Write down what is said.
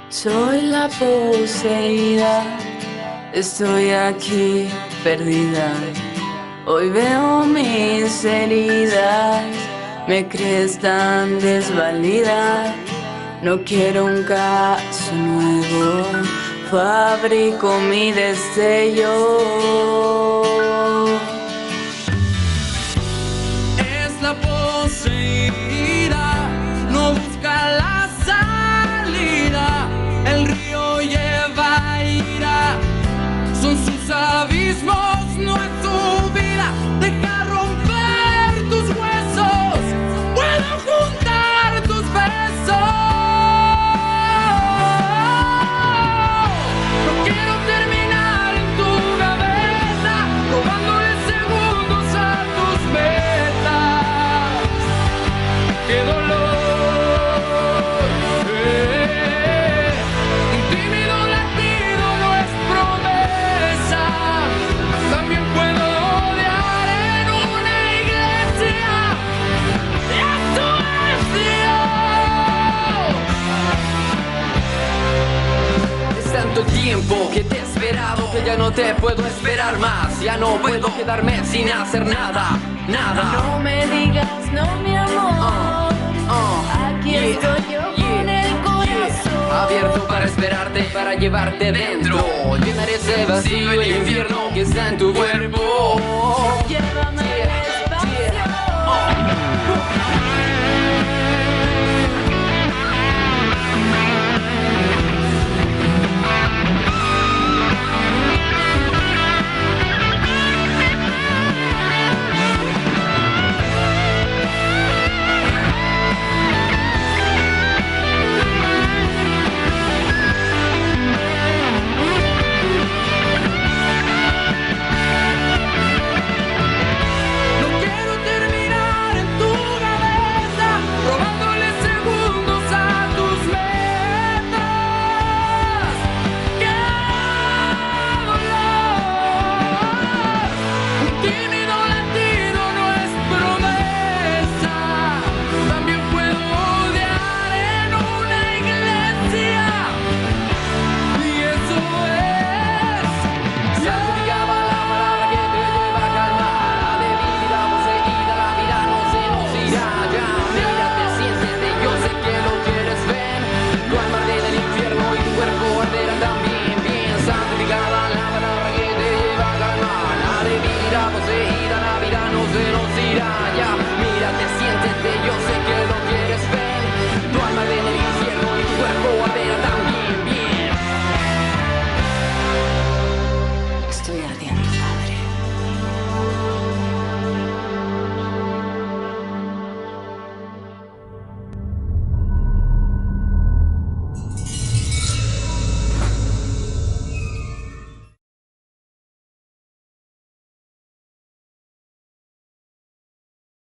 Soy la poseída, estoy aquí perdida. Hoy veo mis heridas, me crees tan desvalida. No quiero un caso nuevo, fabrico mi destello. Es la poseída, no busca la salida. El río lleva ira, son sus abismos, no es su vida. Deja romper tus huesos, puedo juntar tus besos. No quiero terminar en tu cabeza, robándole segundos a tus metas. ¡Qué dolor! Un tímido latido no es promesa. También puedo odiar en una iglesia. ¡Esto es Dios! Es tanto tiempo que te he esperado que ya no te puedo esperar más. Ya no puedo quedarme sin hacer nada, nada. No me digas no, mi amor. Aquí estoy yo con el corazón abierto para esperarte, para llevarte dentro. Llenar ese vacío, el infierno que está en tu cuerpo. Llévame despacio.